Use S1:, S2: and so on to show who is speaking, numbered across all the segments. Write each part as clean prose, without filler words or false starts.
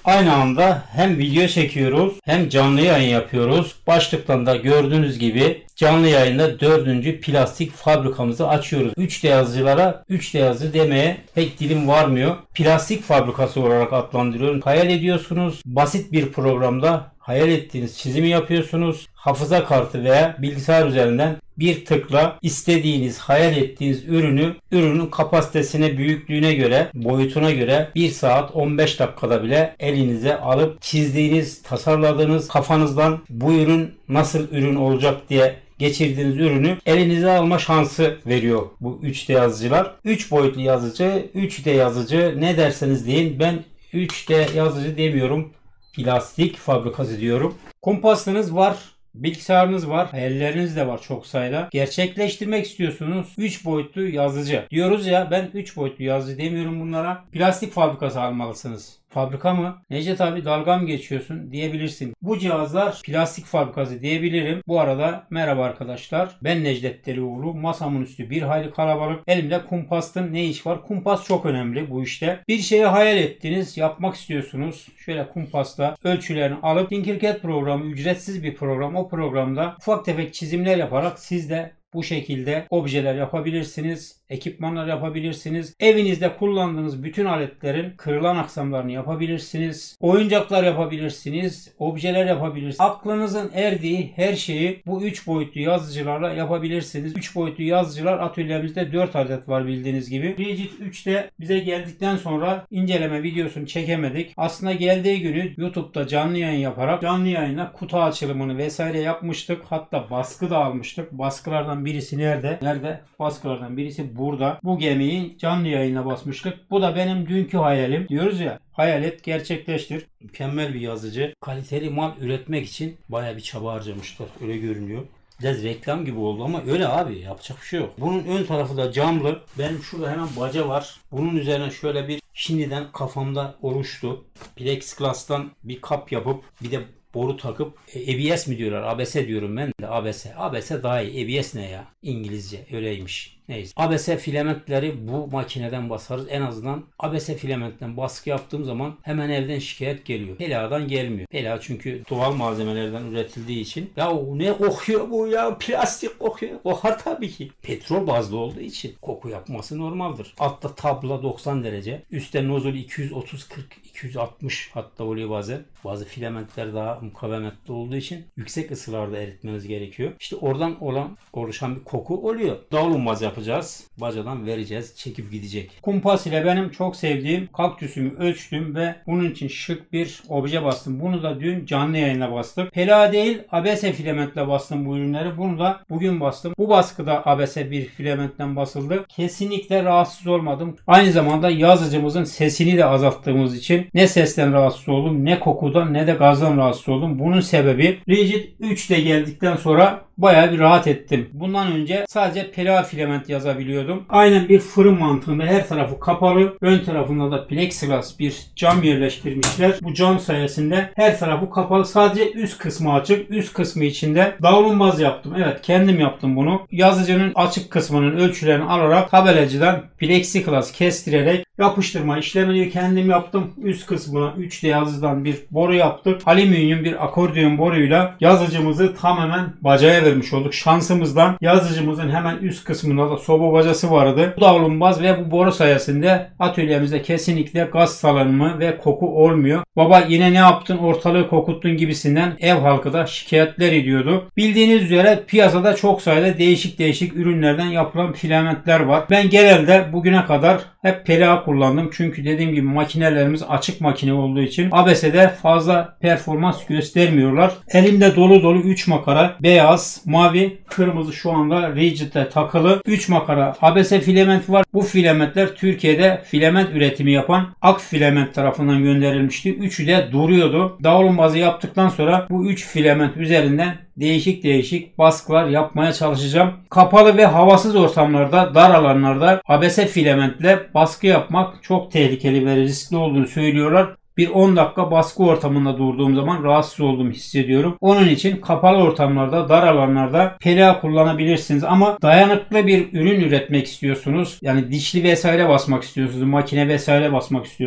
S1: Aynı anda hem video çekiyoruz hem canlı yayın yapıyoruz. Başlıktan da gördüğünüz gibi canlı yayında 4. plastik fabrikamızı açıyoruz. 3D yazıcılara 3D yazıcı demeye pek dilim varmıyor. Plastik fabrikası olarak adlandırıyorum. Hayal ediyorsunuz. Basit bir programda hayal ettiğiniz çizimi yapıyorsunuz. Hafıza kartı veya bilgisayar üzerinden bir tıkla istediğiniz, hayal ettiğiniz ürünün kapasitesine, büyüklüğüne göre, boyutuna göre 1 saat 15 dakikada bile elinize alıp çizdiğiniz, tasarladığınız kafanızdan bu ürün nasıl ürün olacak diye geçirdiğiniz ürünü elinize alma şansı veriyor bu 3D yazıcılar. 3 boyutlu yazıcı, 3D yazıcı ne derseniz deyin. Ben 3D yazıcı demiyorum. Plastik fabrikası diyorum. Kompasınız var. Bilgisayarınız var, hayalleriniz de var çok sayıda. Gerçekleştirmek istiyorsunuz. 3 boyutlu yazıcı. Diyoruz ya, ben 3 boyutlu yazıcı demiyorum bunlara. Plastik fabrikası almalısınız. Fabrika mı? Necdet abi dalga mı geçiyorsun diyebilirsin. Bu cihazlar plastik fabrikası diyebilirim. Bu arada merhaba arkadaşlar. Ben Necdet Delioğlu. Masamın üstü bir hayli kalabalık. Elimde kumpasın ne iş var? Kumpas çok önemli bu işte. Bir şeyi hayal ettiniz, yapmak istiyorsunuz. Şöyle kumpasla ölçülerini alıp Tinkercad programı ücretsiz bir program. O programda ufak tefek çizimler yaparak siz de bu şekilde objeler yapabilirsiniz, ekipmanlar yapabilirsiniz. Evinizde kullandığınız bütün aletlerin kırılan aksamlarını yapabilirsiniz. Oyuncaklar yapabilirsiniz, objeler yapabilirsiniz. Aklınızın erdiği her şeyi bu 3 boyutlu yazıcılarla yapabilirsiniz. 3 boyutlu yazıcılar atölyemizde 4 adet var bildiğiniz gibi. Rigid 3'te bize geldikten sonra inceleme videosunu çekemedik. Aslında geldiği günü YouTube'da canlı yayın yaparak canlı yayına kutu açılımını vesaire yapmıştık. Hatta baskı da almıştık. Baskılardan birisi nerede? Nerede? Baskılardan birisi burada. Bu gemiyi canlı yayına basmıştık. Bu da benim dünkü hayalim. Diyoruz ya, hayal et, gerçekleştir. Mükemmel bir yazıcı. Kaliteli mal üretmek için bayağı bir çaba harcamışlar. Öyle görünüyor. Biraz reklam gibi oldu ama öyle abi, yapacak bir şey yok. Bunun ön tarafı da camlı. Benim şurada hemen baca var. Bunun üzerine şöyle bir şimdiden kafamda oluştu. Plexiglas'tan bir kap yapıp bir de boru takıp ABS mi diyorlar? ABS diyorum ben de. ABS. ABS daha iyi. ABS ne ya? İngilizce. Öyleymiş. Neyse. ABS filamentleri bu makineden basarız. En azından ABS filamentten baskı yaptığım zaman hemen evden şikayet geliyor. Pela'dan gelmiyor. Pela çünkü doğal malzemelerden üretildiği için. Ya ne kokuyor bu ya? Plastik kokuyor. Kokar tabii ki. Petrol bazlı olduğu için koku yapması normaldir. Altta tabla 90 derece. Üstte nozul 230, 40, 260 hatta oluyor bazen. Bazı filamentler daha mukavemetli olduğu için yüksek ısılarda eritmeniz gerekiyor. İşte oradan oluşan bir koku oluyor. Davlumbaz yapacağız. Bacadan vereceğiz. Çekip gidecek. Kumpas ile benim çok sevdiğim kaktüsümü ölçtüm ve bunun için şık bir obje bastım. Bunu da dün canlı yayına bastık. Pela değil, ABS filamentle bastım bu ürünleri. Bunu da bugün bastım. Bu baskıda ABS bir filamentten basıldı. Kesinlikle rahatsız olmadım. Aynı zamanda yazıcımızın sesini de azalttığımız için ne sesten rahatsız oldum, ne kokudan, ne de gazdan rahatsız oldum. Bunun sebebi Rigid 3'te geldikten sonra bayağı bir rahat ettim. Bundan önce sadece pela filament yazabiliyordum. Aynen bir fırın mantığında her tarafı kapalı. Ön tarafında da plexiglas bir cam yerleştirmişler. Bu cam sayesinde her tarafı kapalı. Sadece üst kısmı açık. Üst kısmı içinde davlumbaz yaptım. Evet, kendim yaptım bunu. Yazıcının açık kısmının ölçülerini alarak tabelacıdan plexiglas kestirerek yapıştırma işlemini kendim yaptım. Üst kısmına 3D yazıcıdan bir boru yaptık. Alüminyum bir akordeon boruyla yazıcımızı tamamen bacaya vermiş olduk. Şansımızdan yazıcımızın hemen üst kısmında da soba bacası vardı. Bu davlumbaz ve bu boru sayesinde atölyemizde kesinlikle gaz salınımı ve koku olmuyor. Baba yine ne yaptın, ortalığı kokuttun gibisinden ev halkı da şikayetler ediyordu. Bildiğiniz üzere piyasada çok sayıda değişik ürünlerden yapılan filamentler var. Ben genelde bugüne kadar hep PLA kullandım. Çünkü dediğim gibi makinelerimiz açık makine olduğu için ABS'de fazla performans göstermiyorlar. Elimde dolu 3 makara beyaz, mavi, kırmızı şu anda Rigid'e takılı 3 makara ABS filament var. Bu filamentler Türkiye'de filament üretimi yapan Ak Filament tarafından gönderilmişti. Üçü de duruyordu. Davlumbazı yaptıktan sonra bu 3 filament üzerinden değişik baskılar yapmaya çalışacağım. Kapalı ve havasız ortamlarda, dar alanlarda ABS filamentle baskı yapmak çok tehlikeli ve riskli olduğunu söylüyorlar. Bir 10 dakika baskı ortamında durduğum zaman rahatsız olduğumu hissediyorum. Onun için kapalı ortamlarda, dar alanlarda PLA kullanabilirsiniz. Ama dayanıklı bir ürün üretmek istiyorsunuz. Yani dişli vesaire basmak istiyorsunuz, makine vesaire basmak istiyorsunuz.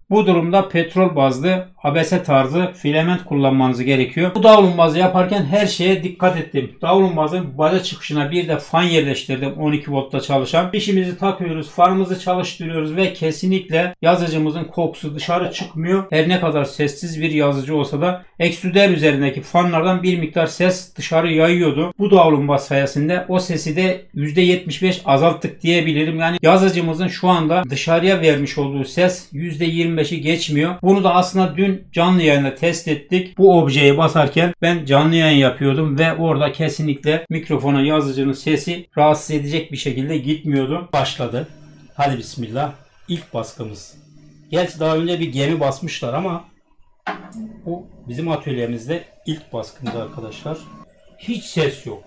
S1: Bu durumda petrol bazlı ABS tarzı filament kullanmanız gerekiyor. Bu davlumbazı yaparken her şeye dikkat ettim. Davlumbazın baca çıkışına bir de fan yerleştirdim 12 voltta çalışan. Fişimizi takıyoruz, fanımızı çalıştırıyoruz ve kesinlikle yazıcımızın kokusu dışarı çıkmıyor. Her ne kadar sessiz bir yazıcı olsa da ekstrüder üzerindeki fanlardan bir miktar ses dışarı yayıyordu. Bu davlumbaz sayesinde o sesi de %75 azalttık diyebilirim. Yani yazıcımızın şu anda dışarıya vermiş olduğu ses %25'i geçmiyor. Bunu da aslında dün canlı yayında test ettik. Bu objeyi basarken ben canlı yayın yapıyordum ve orada kesinlikle mikrofona yazıcının sesi rahatsız edecek bir şekilde gitmiyordu. Başladı. Hadi bismillah. İlk baskımız. Gerçi daha önce bir gemi basmışlar ama bu bizim atölyemizde ilk baskımız arkadaşlar. Hiç ses yok.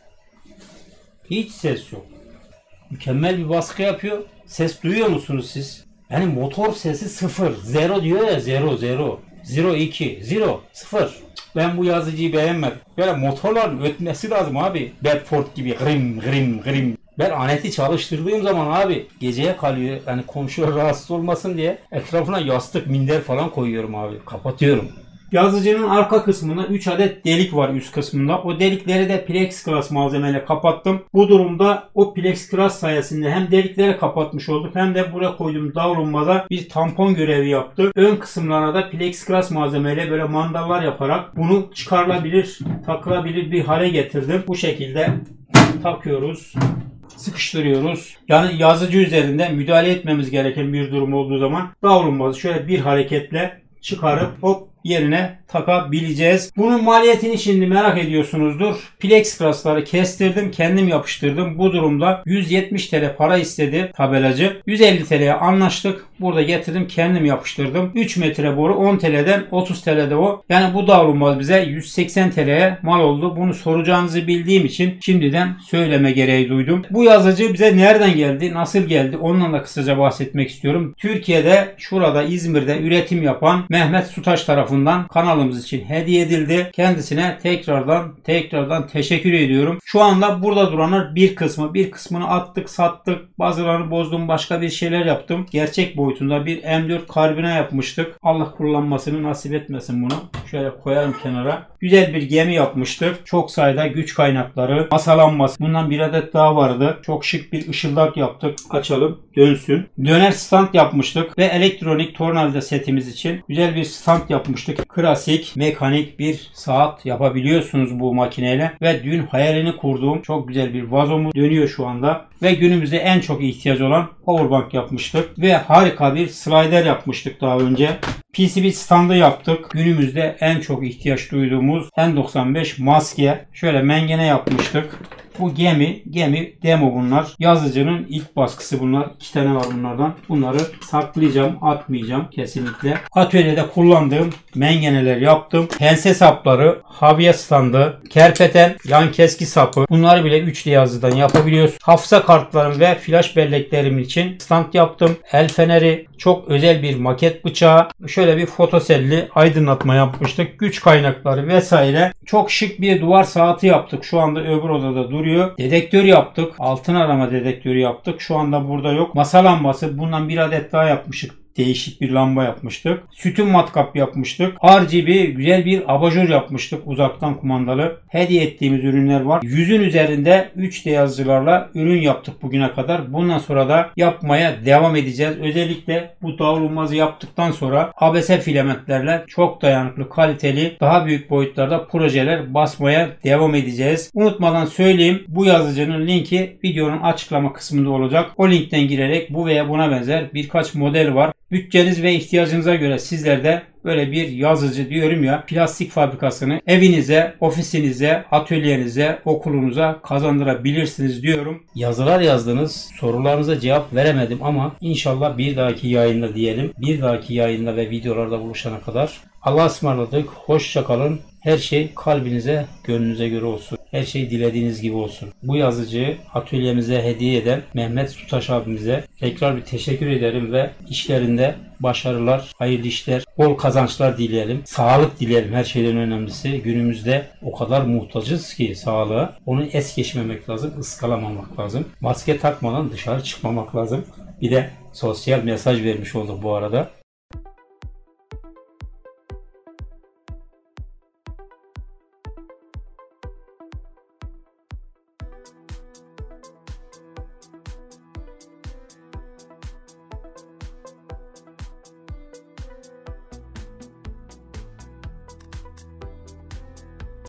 S1: Hiç ses yok. Mükemmel bir baskı yapıyor. Ses duyuyor musunuz siz? Yani motor sesi 0. 0 diyor ya, 0 0. 0 2 0 0. Ben bu yazıcıyı beğenmedim. Böyle motorların ötmesi lazım abi. Bedford gibi grim grim grim. Ben aleti çalıştırdığım zaman abi geceye kalıyor. Yani komşular rahatsız olmasın diye etrafına yastık, minder falan koyuyorum abi. Kapatıyorum. Yazıcının arka kısmında 3 adet delik var üst kısmında. O delikleri de plexiglas malzemeyle kapattım. Bu durumda o plexiglas sayesinde hem delikleri kapatmış olduk hem de buraya koyduğum davlumbada bir tampon görevi yaptı. Ön kısımlarına da plexiglas malzemeyle böyle mandallar yaparak bunu çıkarılabilir, takılabilir bir hale getirdim. Bu şekilde takıyoruz. Sıkıştırıyoruz. Yani yazıcı üzerinde müdahale etmemiz gereken bir durum olduğu zaman davlumbazı şöyle bir hareketle çıkarıp hop yerine takabileceğiz. Bunun maliyetini şimdi merak ediyorsunuzdur. Plexiglasları kestirdim, kendim yapıştırdım. Bu durumda 170 TL para istedi tabelacı. 150 TL'ye anlaştık. Burada getirdim, kendim yapıştırdım. 3 metre boru 10 TL'den 30 TL'de o. Yani bu davlumbaz bize 180 TL'ye mal oldu. Bunu soracağınızı bildiğim için şimdiden söyleme gereği duydum. Bu yazıcı bize nereden geldi, nasıl geldi ondan da kısaca bahsetmek istiyorum. Türkiye'de şurada İzmir'de üretim yapan Mehmet Sutaş tarafından kanalımız için hediye edildi. Kendisine tekrardan teşekkür ediyorum. Şu anda burada duranlar bir kısmını attık, sattık. Bazılarını bozdum, başka bir şeyler yaptım. Gerçek boyutunda bir M4 karbine yapmıştık. Allah kullanmasını nasip etmesin bunu. Şöyle koyarım kenara. Güzel bir gemi yapmıştık. Çok sayıda güç kaynakları, masalanması. Bundan bir adet daha vardı. Çok şık bir ışıldak yaptık. Açalım, dönsün. Döner stand yapmıştık ve elektronik tornavida setimiz için güzel bir stand yapmıştık. Klasik, mekanik bir saat yapabiliyorsunuz bu makineyle ve dün hayalini kurduğum çok güzel bir vazomuz dönüyor şu anda ve günümüzde en çok ihtiyaç olan powerbank yapmıştık ve harika bir slider yapmıştık daha önce. PCB standı yaptık. Günümüzde en çok ihtiyaç duyduğumuz N95 maske. Şöyle mengene yapmıştık. Bu gemi demo bunlar. Yazıcının ilk baskısı bunlar. 2 tane var bunlardan. Bunları saklayacağım, atmayacağım kesinlikle. Atölyede kullandığım mengeneler yaptım. Pense sapları, havya standı, kerpeten, yan keski sapı. Bunları bile 3D yazıdan yapabiliyoruz. Hafıza kartlarım ve flash belleklerim için stand yaptım. El feneri, çok özel bir maket bıçağı. Şöyle bir fotoselli aydınlatma yapmıştık. Güç kaynakları vesaire. Çok şık bir duvar saati yaptık. Şu anda öbür odada duruyor. Dedektör yaptık. Altın arama dedektörü yaptık. Şu anda burada yok. Masa lambası. Bundan bir adet daha yapmıştık. Değişik bir lamba yapmıştık. Sütun matkap yapmıştık. RGB güzel bir abajur yapmıştık. Uzaktan kumandalı. Hediye ettiğimiz ürünler var. 100'ün üzerinde 3D yazıcılarla ürün yaptık bugüne kadar. Bundan sonra da yapmaya devam edeceğiz. Özellikle bu davlumbazı yaptıktan sonra ABS filamentlerle çok dayanıklı, kaliteli, daha büyük boyutlarda projeler basmaya devam edeceğiz. Unutmadan söyleyeyim. Bu yazıcının linki videonun açıklama kısmında olacak. O linkten girerek bu veya buna benzer birkaç model var. Bütçeniz ve ihtiyacınıza göre sizler de böyle bir yazıcı diyorum ya plastik fabrikasını evinize, ofisinize, atölyenize, okulunuza kazandırabilirsiniz diyorum. Yazılar yazdınız. Sorularınıza cevap veremedim ama inşallah bir dahaki yayında diyelim. Bir dahaki yayında ve videolarda buluşana kadar Allah'a ısmarladık. Hoşça kalın. Her şey kalbinize, gönlünüze göre olsun. Her şey dilediğiniz gibi olsun. Bu yazıcıyı atölyemize hediye eden Mehmet Sutaş abimize tekrar bir teşekkür ederim ve işlerinde başarılar, hayırlı işler, bol kazançlar dileyelim. Sağlık dileyelim her şeyden önemlisi. Günümüzde o kadar muhtacız ki sağlığa. Onu es geçmemek lazım, ıskalamamak lazım. Maske takmadan dışarı çıkmamak lazım. Bir de sosyal mesaj vermiş olduk bu arada.